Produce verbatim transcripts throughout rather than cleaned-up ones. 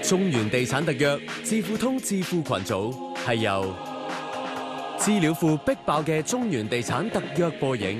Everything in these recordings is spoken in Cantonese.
中原地產特約致富通致富群組係由資料庫逼爆嘅中原地產特約播映。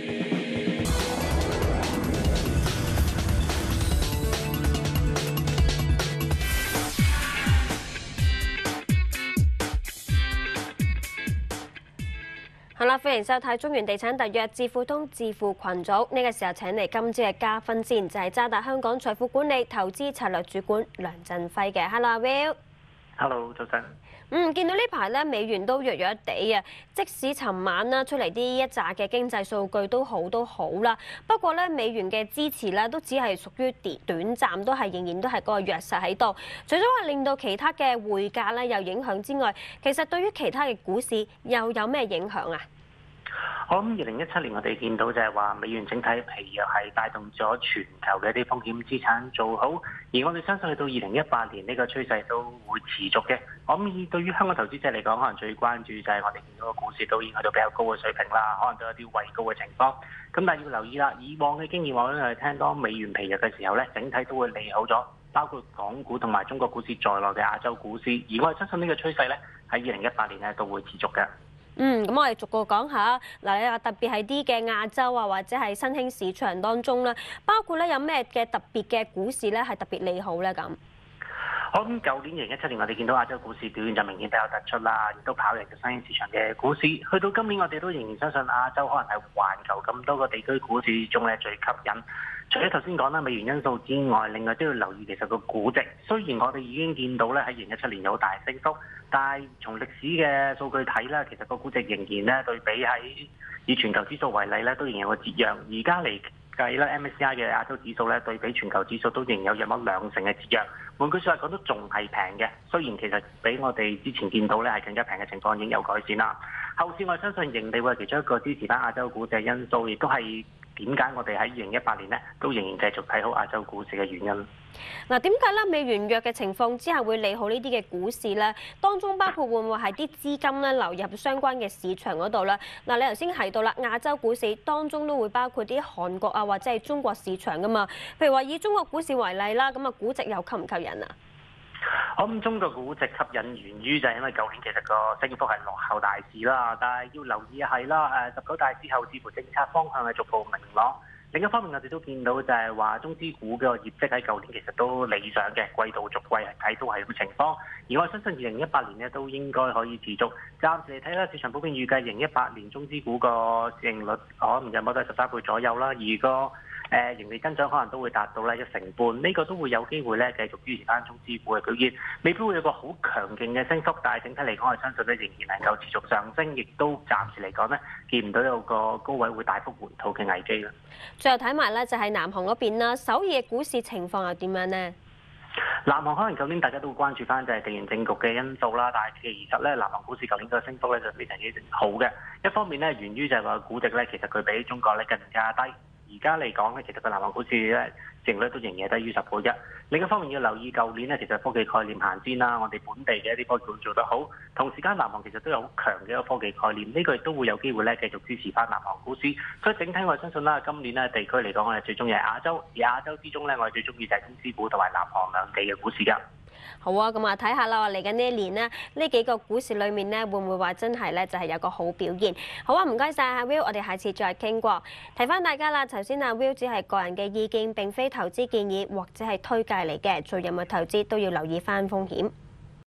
好啦，歡迎收睇中原地產特約致富通致富群組。呢、這個時候請嚟今朝嘅嘉賓先，就係、是、渣打香港財富管理投資策略主管梁振輝嘅。Hello，阿 Will。Hello， 早晨。 嗯，見到呢排咧美元都弱弱地啊，即使尋晚啦出嚟啲一紮嘅經濟數據都好都好啦，不過咧美元嘅支持咧都只係屬於短暫，都係仍然都係嗰個弱勢喺度。除咗話令到其他嘅匯價咧有影響之外，其實對於其他嘅股市又有咩影響啊？ 我諗二零一七年我哋見到就係話美元整體疲弱係帶動咗全球嘅一啲風險資產做好，而我哋相信去到二零一八年呢個趨勢都會持續嘅。我諗對於香港投資者嚟講，可能最關注就係我哋見到個股市都已經去到比較高嘅水平啦，可能都有啲位高嘅情況。咁但係要留意啦，以往嘅經驗我哋聽到美元疲弱嘅時候咧，整體都會利好咗，包括港股同埋中國股市在內嘅亞洲股市。而我哋相信呢個趨勢咧喺二零一八年咧都會持續嘅。 嗯，咁我哋逐個講下嗱，你話特別係啲嘅亞洲啊，或者係新興市場當中啦，包括咧有咩嘅特別嘅股市咧係特別利好咧咁？ 我諗舊年二零一七年我哋見到亞洲股市表現就明顯比較突出啦，亦都跑贏咗新興市場嘅股市。去到今年我哋都仍然相信亞洲可能係環球咁多個地區股市中咧最吸引。除咗頭先講啦美元因素之外，另外都要留意其實個估值。雖然我哋已經見到咧喺二零一七年有大升幅，但係從歷史嘅數據睇咧，其實個估值仍然咧對比喺以全球指數為例咧，都仍然有個折讓。而家嚟計咧 M S C I 嘅亞洲指數咧對比全球指數都仍有約莫兩成嘅折讓。換句説話講都仲係平嘅，雖然其實比我哋之前見到咧係更加平嘅情況已經有改善啦。後市我相信盈利會係其中一個支持翻亞洲股市嘅因素，亦都係點解我哋喺二零一八年咧都仍然繼續睇好亞洲股市嘅原因。 嗱，點解咧美元弱嘅情況之下會利好呢啲嘅股市咧？當中包括會唔會係啲資金咧流入相關嘅市場嗰度咧？嗱，你頭先提到啦，亞洲股市當中都會包括啲韓國啊或者係中國市場噶嘛。譬如話以中國股市為例啦，咁啊估值又吸唔吸引啊？ 我諗中國估值吸引源於就係因為舊年其實個升幅係落後大市啦，但係要留意係啦，誒十九大之後似乎政策方向係逐步明朗。另一方面，我哋都見到就係話中資股嘅業績喺舊年其實都理想嘅，季度續季係睇到係咁情況。而我相信二零一八年咧都應該可以持續。暫時嚟睇啦，市場普遍預計二零一八年中資股個市盈率可能有冇都係十三倍左右啦，而個誒盈利增長可能都會達到咧一成半，呢、這個都會有機會咧繼續支持翻中資股嘅表現，未必會有個好強勁嘅升幅，但係整體嚟講，我相信咧仍然能夠持續上升，亦都暫時嚟講咧見唔到有個高位會大幅回吐嘅危機啦。 最後睇埋咧就係南韓嗰邊啦，首爾嘅股市情況又點樣呢？ 南韓可能舊年大家都會關注翻就係地緣政局嘅因素啦，但係其實咧南韓股市舊年個升幅咧就非常之好嘅。一方面咧源於就係話估值咧其實佢比中國咧更加低。而家嚟講咧，其實個南韓股市咧市盈率都仍然低於十倍一。另一方面要留意舊年咧，其實科技概念行先啦，我哋本地嘅一啲科技股做得好，同時間南韓其實都有好強嘅一個科技概念，呢、這個亦都會有機會咧繼續支持翻南韓股市。所以整體我相信啦，今年咧地區嚟講，我哋最中意係亞洲，而亞洲之中咧，我哋最中意就係中資股同埋南韓兩地嘅股市㗎。 好啊，咁啊睇下啦，嚟緊呢一年呢，呢幾個股市裏面呢，會唔會話真係咧就係有個好表現？好啊，唔該晒阿 Will，我哋下次再傾過。提翻大家啦，頭先阿 Will 只係個人嘅意見，並非投資建議或者係推介嚟嘅，做任何投資都要留意翻風險。